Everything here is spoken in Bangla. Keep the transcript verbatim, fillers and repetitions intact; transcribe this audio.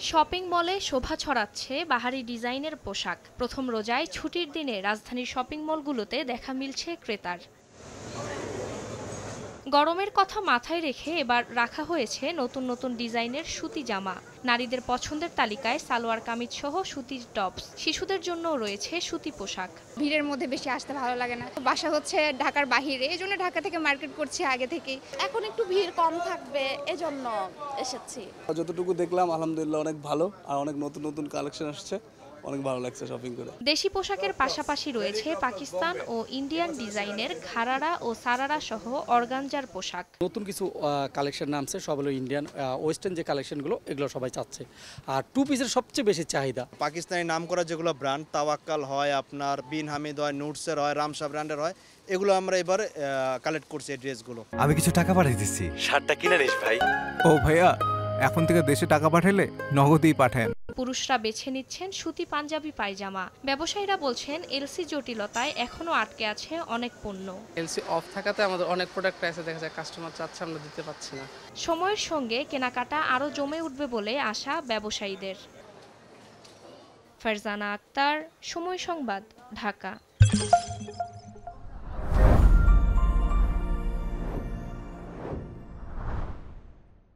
শপিং মলে শোভা ছড়াচ্ছে বাহারি ডিজাইনের পোশাক। প্রথম রোজায় ছুটির দিনে রাজধানীর শপিং মলগুলোতে দেখা মিলছে ক্রেতার। গরমের কথা মাথায় রেখে এবার রাখা হয়েছে নতুন নতুন ডিজাইনের সুতি জামা। নারীদের পছন্দের তালিকায় সালোয়ার কামিজ সহ সুতির টপস, শিশুদের জন্যও রয়েছে সুতি পোশাক। ভিড়ের মধ্যে বেশি আসতে ভালো লাগে না, বাসা হচ্ছে ঢাকার বাহিরে, এই জন্য ঢাকা থেকে মার্কেট করছি আগে থেকেই। এখন একটু ভিড় কম থাকবে এজন্য এসেছি। যতটুকু দেখলাম আলহামদুলিল্লাহ অনেক ভালো, আর অনেক নতুন নতুন কালেকশন আসছে, অনেক ভালো লাগছে শপিং করে। দেশি পোশাকের পাশাপাশি রয়েছে পাকিস্তান ও ইন্ডিয়ান ডিজাইনের ঘারারা ও সারারা সহ অর্গানজার পোশাক। নতুন কিছু কালেকশন নামছে, সব হলো ইন্ডিয়ান ওয়েস্টার্ন যে কালেকশনগুলো, এগুলো সবাই চাচ্ছে। আর টু পিসের সবচেয়ে বেশি চাহিদা। পাকিস্তানি নাম করা যেগুলো ব্র্যান্ড, তাওয়াক্কাল হয়, আপনার বিন হামিদ হয়, নুটসের হয়, রামসা ব্র্যান্ডের হয়, এগুলো আমরা এবার কালেক্ট করছি এই ড্রেসগুলো। আমি কিছু টাকা পাঠিয়ে দিচ্ছি, শার্টটা কিনে নিস ভাই। ও ভাইয়া, এখন থেকে দেশে টাকা পাঠালে নগদেই পাঠান। পুরুষরা বেছে নিচ্ছেন সুতি পাঞ্জাবি পায়জামা। ব্যবসায়ীরা বলছেন এলসি জটিলতায় এখনো আটকে আছে অনেক পণ্য। এলসি অফ থাকাতে আমাদের অনেক প্রোডাক্ট আছে, দেখা যায় কাস্টমার চাচ্ছে, আমরা দিতে পারছি না। সময়ের সঙ্গে কেনাকাটা আরও জমে উঠবে বলে আশা ব্যবসায়ীদের। ফারজানা আক্তার, সময় সংবাদ, ঢাকা।